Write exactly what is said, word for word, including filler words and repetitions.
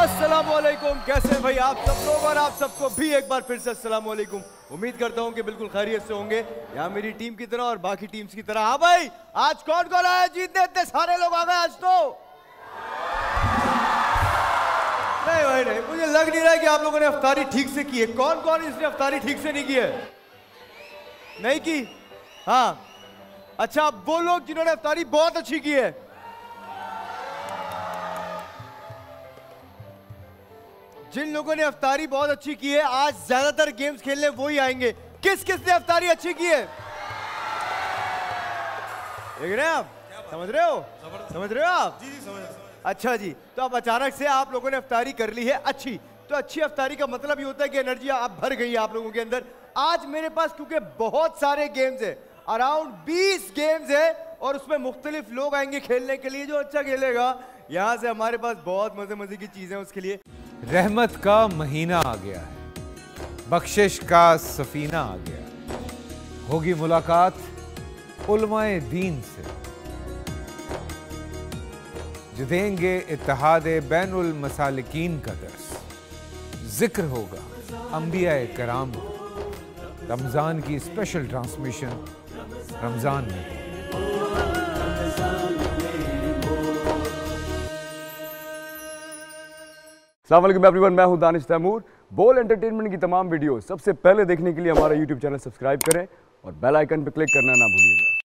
अस्सलाम वालेकुम। कैसे हैं भाई आप सब लोग, और आप सबको भी एक बार फिर से अस्सलाम वालेकुम। उम्मीद करता हूं कि बिल्कुल खैरियत से होंगे, यहाँ मेरी टीम की तरह और बाकी टीम्स की तरह। हाँ भाई, आज कौन कौन आया जीतने? इतने सारे लोग आ गए आज तो। नहीं भाई नहीं, मुझे लग नहीं रहा है कि आप लोगों ने अफ्तारी ठीक से की है। कौन कौन इसने अफ्तारी ठीक से नहीं की है? नहीं की? हाँ अच्छा, वो लोग जिन्होंने अफ्तारी बहुत अच्छी की है, जिन लोगों ने अफ्तारी बहुत अच्छी की है, आज ज्यादातर गेम्स खेलने वो ही आएंगे। किस किस ने अफ्तारी अच्छी की है? देख रहे हैं आप? समझ रहे हो? समझ रहे हो आप? जी जी समझ। अच्छा जी, तो अब अचानक से आप लोगों ने अफ्तारी कर ली है अच्छी, तो अच्छी अफ्तारी का मतलब ये होता है कि एनर्जी आप भर गई है आप लोगों के अंदर। आज मेरे पास क्योंकि बहुत सारे गेम्स है, अराउंड बीस गेम्स है, और उसमें मुख्तलिफ लोग आएंगे खेलने के लिए। जो अच्छा खेलेगा, यहाँ से हमारे पास बहुत मजे मजे की चीजें उसके लिए। रहमत का महीना आ गया है, बख्शिश का सफीना आ गया, होगी मुलाकात उलमाए दीन से, जो देंगे इत्तेहादे बैनुल मसालिकीन का दर्स, जिक्र होगा अंबियाए कराम का। रमजान की स्पेशल ट्रांसमिशन रमजान में। अस्सलाम वालेकुम एवरीवन, मैं हूं दानिश तैमूर। बोल एंटरटेनमेंट की तमाम वीडियो सबसे पहले देखने के लिए हमारा यूट्यूब चैनल सब्सक्राइब करें और बेल आइकन पर क्लिक करना ना भूलिएगा।